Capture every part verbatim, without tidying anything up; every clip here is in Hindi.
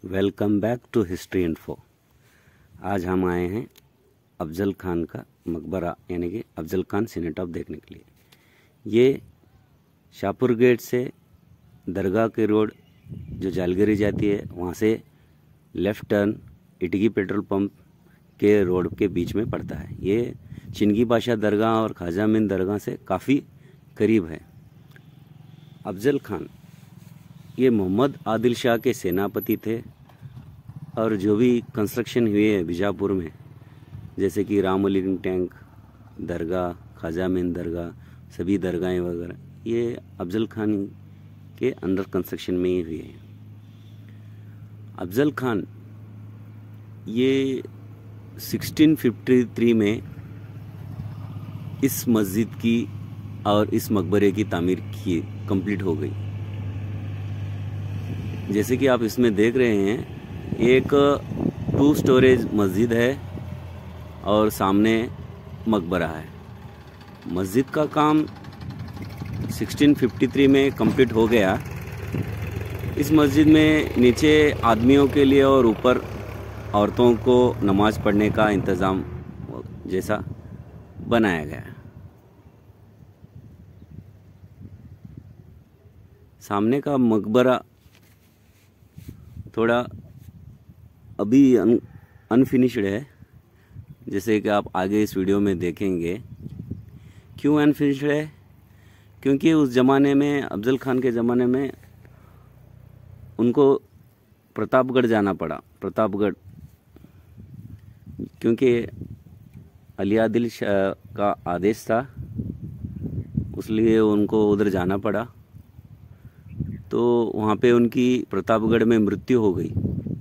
Welcome back to history info. आज हम आए हैं अफजल खान का मकबरा यानी कि अफजल खान सिनेटॉप देखने के लिए। ये शाहपुर गेट से दरगाह के रोड जो जालगरी जाती है वहाँ से left turn Itagi petrol pump के रोड के बीच में पड़ता है। ये चिंगी बादशाह दरगाह और ख्वाजा अमीन दरगाह से काफ़ी करीब है। अफजल खान ये मोहम्मद आदिल शाह के सेनापति थे और जो भी कंस्ट्रक्शन हुए है बीजापुर में, जैसे कि रामली टैंक दरगाह, ख्वाजा अमीन दरगाह, सभी दरगाहें वगैरह, ये अफजल खान के अंडर कंस्ट्रक्शन में ही हुए हैं। अफजल खान ये सोलह सौ तिरेपन में इस मस्जिद की और इस मकबरे की तामीर की कंप्लीट हो गई। जैसे कि आप इसमें देख रहे हैं, एक टू स्टोरेज मस्जिद है और सामने मकबरा है। मस्जिद का काम सोलह सौ तिरेपन में कंप्लीट हो गया। इस मस्जिद में नीचे आदमियों के लिए और ऊपर औरतों को नमाज पढ़ने का इंतज़ाम जैसा बनाया गया है। सामने का मकबरा थोड़ा अभी अन, अनफिनिश्ड है, जैसे कि आप आगे इस वीडियो में देखेंगे। क्यों अनफिनिश्ड है? क्योंकि उस ज़माने में, अफजल खान के ज़माने में, उनको प्रतापगढ़ जाना पड़ा। प्रतापगढ़ क्योंकि अली आदिल शाह का आदेश था, इसलिए उनको उधर जाना पड़ा। तो वहाँ पे उनकी प्रतापगढ़ में मृत्यु हो गई,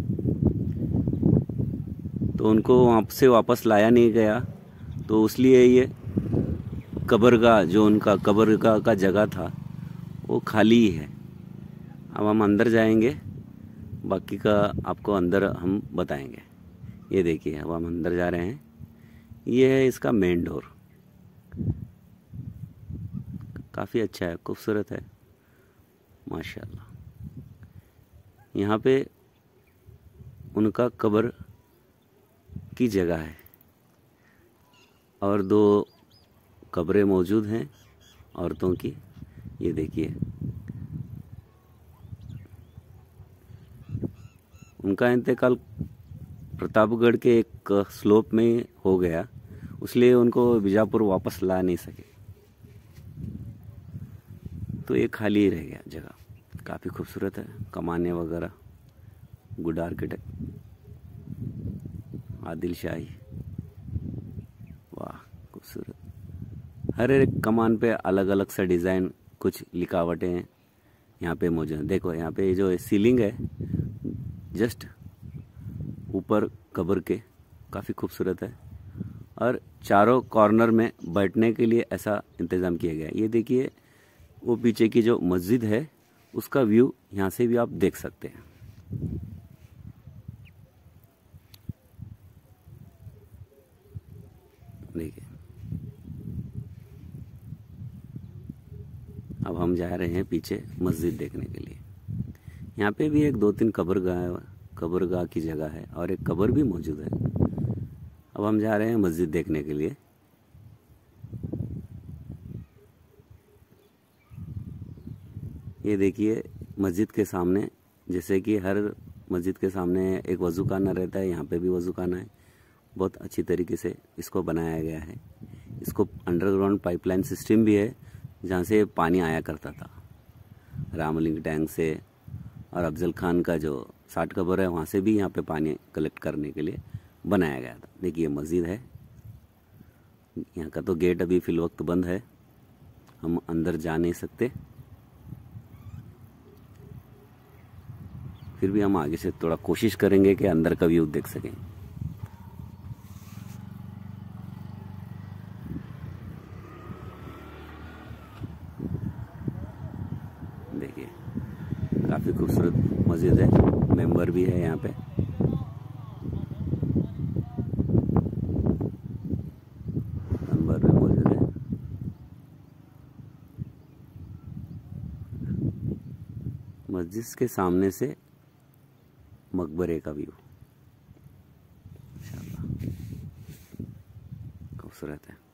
तो उनको वहाँ से वापस लाया नहीं गया। तो इसलिए ये कब्रगाह, जो उनका कब्रगाह का जगह था, वो खाली ही है। अब हम अंदर जाएंगे, बाकी का आपको अंदर हम बताएंगे। ये देखिए, अब हम अंदर जा रहे हैं। ये है इसका मेन डोर। काफ़ी अच्छा है, खूबसूरत है माशाल्लाह। यहाँ पे उनका कब्र की जगह है और दो कब्रें मौजूद हैं औरतों की। ये देखिए, उनका इंतकाल प्रतापगढ़ के एक स्लोप में हो गया, इसलिए उनको बीजापुर वापस ला नहीं सके, तो ये खाली ही रह गया जगह। काफ़ी खूबसूरत है, कमाने वगैरह, गुड आर्किटेक्ट, आदिल शाही, वाह खूबसूरत। हर एक कमान पे अलग अलग सा डिज़ाइन, कुछ लिखावटें हैं यहाँ पे मौजूद हैं। देखो यहाँ पे जो सीलिंग है जस्ट ऊपर कब्र के, काफ़ी खूबसूरत है। और चारों कॉर्नर में बैठने के लिए ऐसा इंतज़ाम किया गया है। ये देखिए, वो पीछे की जो मस्जिद है उसका व्यू यहाँ से भी आप देख सकते हैं। देखिए, अब हम जा रहे हैं पीछे मस्जिद देखने के लिए। यहाँ पे भी एक दो तीन कब्रगाह कब्रगाह की जगह है और एक कब्र भी मौजूद है। अब हम जा रहे हैं मस्जिद देखने के लिए। ये देखिए, मस्जिद के सामने, जैसे कि हर मस्जिद के सामने एक वज़ूखाना रहता है, यहाँ पे भी वज़ूखाना है। बहुत अच्छी तरीके से इसको बनाया गया है। इसको अंडरग्राउंड पाइपलाइन सिस्टम भी है, जहाँ से पानी आया करता था रामलिंग टैंक से, और अफजल खान का जो साठ कब्र है वहाँ से भी यहाँ पे पानी कलेक्ट करने के लिए बनाया गया था। देखिए, मस्जिद है। यहाँ का तो गेट अभी फिल वक्त बंद है, हम अंदर जा नहीं सकते। फिर भी हम आगे से थोड़ा कोशिश करेंगे कि अंदर का व्यू देख सकें। देखिए, काफ़ी खूबसूरत मस्जिद है। मेंबर भी है यहाँ पे। मेंबर भी मौजूद है। मस्जिद के सामने से मकबरे का व्यू माशाल्लाह खूबसूरत है।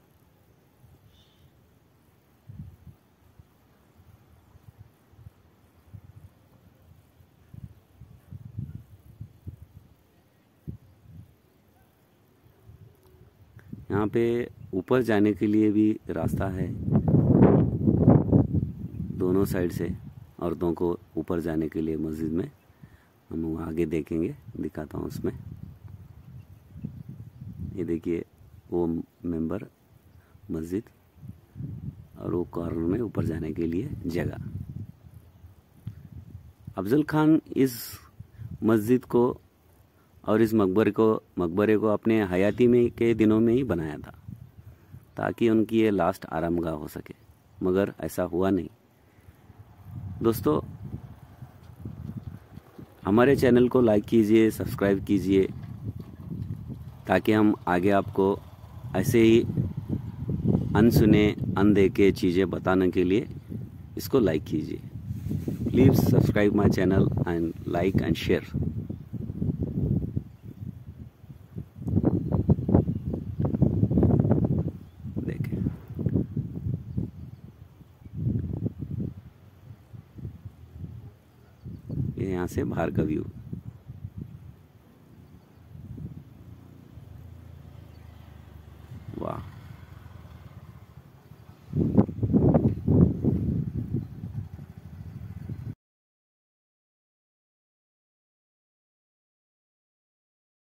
यहाँ पे ऊपर जाने के लिए भी रास्ता है, दोनों साइड से औरतों को ऊपर जाने के लिए मस्जिद में। हम वो आगे देखेंगे, दिखाता हूँ उसमें। ये देखिए वो मेंबर मस्जिद और वो कॉर्नर में ऊपर जाने के लिए जगह। अफजल खान इस मस्जिद को और इस मकबरे को मकबरे को अपने हयाती में के दिनों में ही बनाया था ताकि उनकी ये लास्ट आरामगाह हो सके, मगर ऐसा हुआ नहीं। दोस्तों, हमारे चैनल को लाइक कीजिए, सब्सक्राइब कीजिए ताकि हम आगे आपको ऐसे ही अनसुने अनदेखे चीज़ें बताने के लिए इसको लाइक कीजिए। Please subscribe my channel and like and share. देखें, ये यहाँ से बाहर का व्यू।